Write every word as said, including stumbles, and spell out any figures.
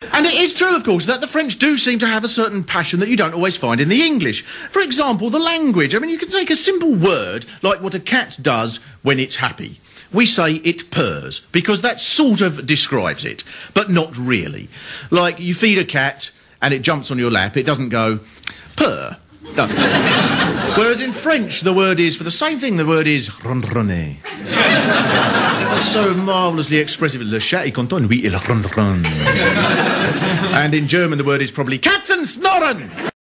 And it is true, of course, that the French do seem to have a certain passion that you don't always find in the English. For example, the language. I mean, you can take a simple word like what a cat does when it's happy. We say it purrs, because that sort of describes it, but not really. Like, you feed a cat and it jumps on your lap, it doesn't go purr, does it? Whereas in French, the word is, for the same thing, the word is ronronner. That's so marvellously expressive. Le chat est content, oui, il ronronne. And in German, the word is probably Katzen snorren.